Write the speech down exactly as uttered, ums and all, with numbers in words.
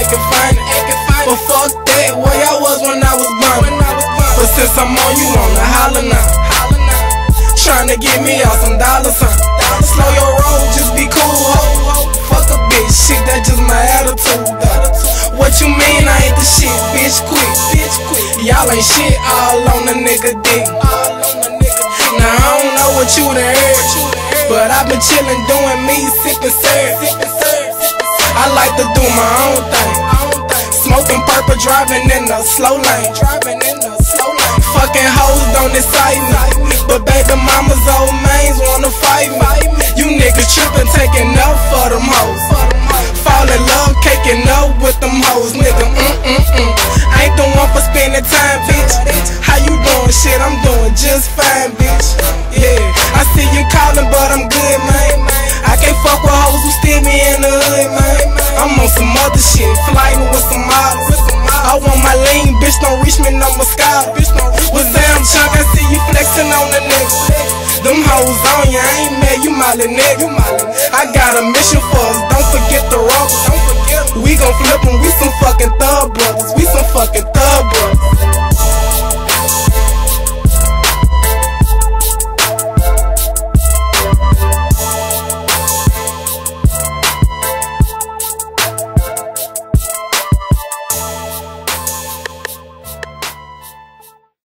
acting funny. But fuck that, way I was when I was born. But since I'm on, you wanna holler now. Tryna get me out some dollars, son. Slow your roll, just be cool, ho. Fuck a bitch, shit, that just my attitude, though. What you mean I ain't the shit, bitch, quit. Y'all ain't shit, all on the nigga dick. Now I don't know what you done heard, but I been chillin' doing me, sippin' syrup. I like to do my own thing. Smoking purple, driving in the slow lane. Fucking hoes don't excite me, but baby mama's old mains wanna fight me. You niggas trippin', taking up for them hoes. Fall in love, caking up with them hoes, nigga. Mm-mm-mm. I ain't the one for spending time, bitch. How you doing? Shit, I'm doing just fine, bitch. Yeah, I see you calling, but I'm good, man. I can't fuck with hoes who steal me in the hood, man. I'm on some other shit, flying with some models. I want my lean, bitch, don't reach me, no Moscato. Was damn chunk, I see you flexing on the nigga. Them hoes on ya, I ain't mad, you my little nigga. I got a mission for us, don't forget the rock. We gon' flip 'em, we some fucking thug brothers. We some fucking thug brothers.